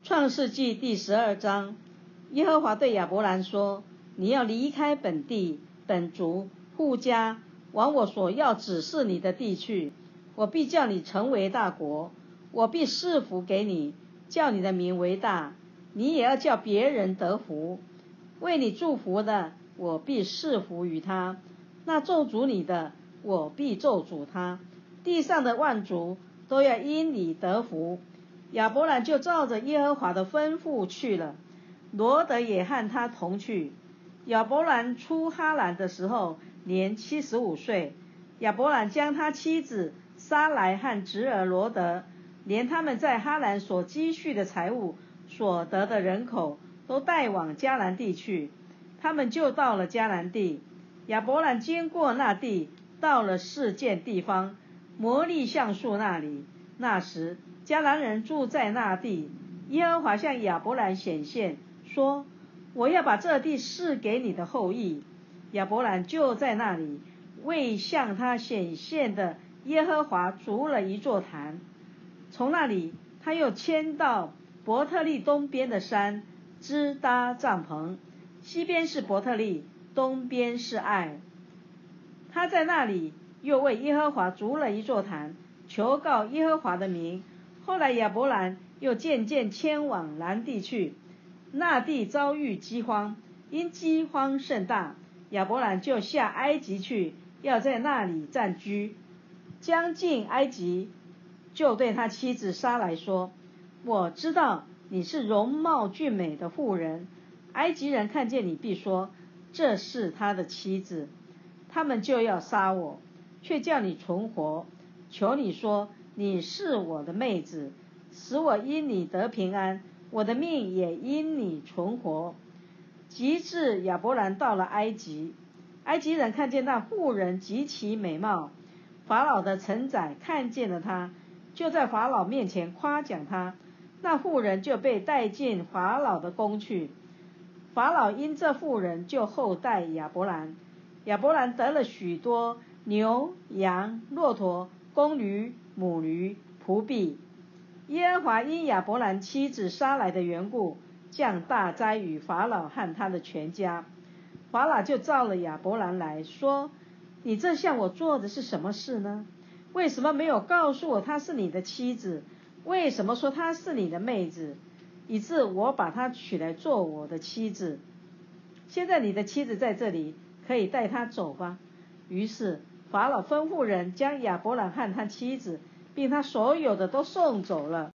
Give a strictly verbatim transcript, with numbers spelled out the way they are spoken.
创世纪第十二章，耶和华对亚伯兰说：你要离开本地、本族、户家，往我所要指示你的地去。我必叫你成为大国，我必赐福给你，叫你的名为大，你也要叫别人得福。为你祝福的，我必赐福于他；那咒诅你的，我必咒诅他。地上的万族都要因你得福。亚伯兰就照着耶和华的吩咐去了，罗得也和他同去。亚伯兰出哈兰的时候年七十五岁。亚伯兰将他妻子撒来和侄儿罗得，连他们在哈兰所积蓄的财物、所得的人口，都带往迦南地去。他们就到了迦南地。亚伯兰经过那地，到了示剑地方，摩利橡树那里。那时迦南人住在那地。耶和华向亚伯兰显现，说：我要把这地赐给你的后裔。亚伯兰就在那里为向他显现的耶和华筑了一座坛。从那里他又迁到伯特利东边的山，支搭帐篷。西边是伯特利，东边是爱。他在那里又为耶和华筑了一座坛，求告耶和华的名。后来亚伯兰又渐渐迁往南地去，那地遭遇饥荒，因饥荒甚大，亚伯兰就下埃及去，要在那里暂居。将近埃及，就对他妻子撒来说：我知道你是容貌俊美的妇人，埃及人看见你必说，这是他的妻子，他们就要杀我，却叫你存活。求你说，你是我的妹子，使我因你得平安，我的命也因你存活。及至亚伯兰到了埃及，埃及人看见那妇人极其美貌，法老的臣宰看见了他，就在法老面前夸奖他。那妇人就被带进法老的宫去。法老因这妇人就厚待亚伯兰。亚伯兰得了许多牛、羊、骆驼、公驴、母驴、仆婢。耶和华因亚伯兰妻子撒来的缘故，降大灾与法老和他的全家。法老就召了亚伯兰来说：你这向我做的是什么事呢？为什么没有告诉我她是你的妻子？为什么说她是你的妹子，以致我把她娶来做我的妻子？现在你的妻子在这里，可以带她走吧。于是法老吩咐人将亚伯兰和他妻子并他所有的都送走了。